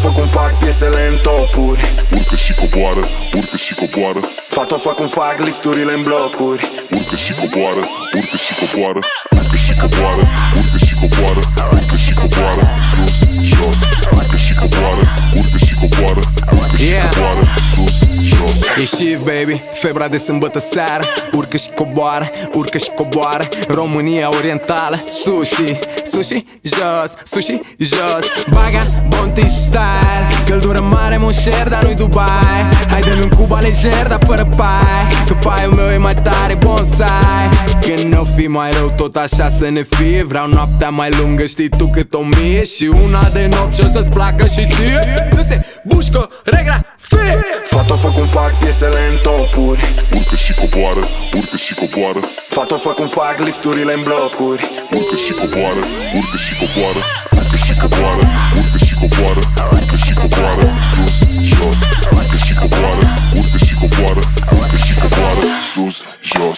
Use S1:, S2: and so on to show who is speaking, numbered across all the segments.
S1: fă cum fac piesele în topuri.
S2: Urcă și coboară, urcă și coboară.
S1: Fata fă cum fac lifturile în blocuri.
S2: Urcă și coboară, urcă și coboară. Urcă și coboară, urcă și coboară. Urcă și coboară, sus, jos. Urcă și coboară, urcă și coboară. Urcă și coboară, sus, jos.
S3: Ieși, baby, febra de sâmbătă seară. Urcă și coboară, urcă și coboară. România orientală, sushi, sushi, jos, sushi, jos. Baga, Bounty style. Căldură mare, monșer, dar nu-i Dubai. Haide-mi un Cuba lejer, dar fără pai. Că paiul meu e mai tare, bonsai. Când n-o fi mai rău, tot așa să ne fie. Vreau noaptea mai lungă, știi tu cât 1000. Și una de nopți și o să-ți placă și ție. Țâțe, bușco, regra, fie.
S1: Fata fă cum fac piesele în topuri.
S2: Urcă și coboară, urcă și coboară.
S1: Fata fă cum fac lifturile în blocuri.
S2: Urcă și coboară, urcă și coboară. Urcă și coboară, urcă și coboară. Urcă și coboară, sus, jos. Urcă și coboară, urcă și coboară. Urcă și coboară, sus, jos.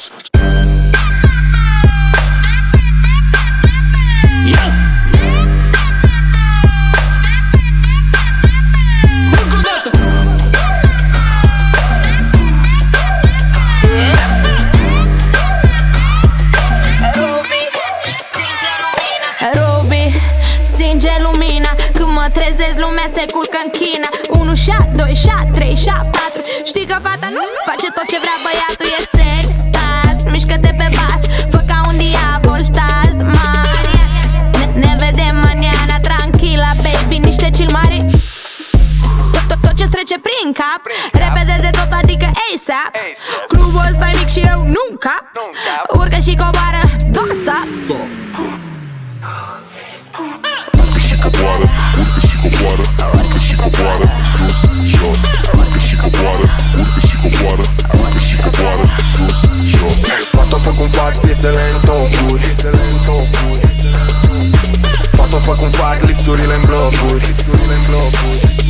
S4: Stinge lumina, când mă trezesc lumea se culcă în China. 1 shot, 2 shot, 3 shot, 4. Știi că fata nu face tot ce vrea băiatul. E sex, staz, mișcă-te pe bas. Fă ca un diavol, taz, mari. Ne vedem maniana, tranquila, baby, niște chill mari. Tot ce-ți trece prin cap, repede de tot, adică ASAP. Clubul ăsta e mic și eu nu cap. Urcă și coboară, don't stop.
S2: Urcă și coboară, urcă și coboară. Urcă și coboară, sus, jos. Urcă și coboară, urcă și coboară. Urcă și coboară, sus, jos.
S1: Fata fă cum fac piesele în topuri. Fata fă cum fac lifturile în blocuri.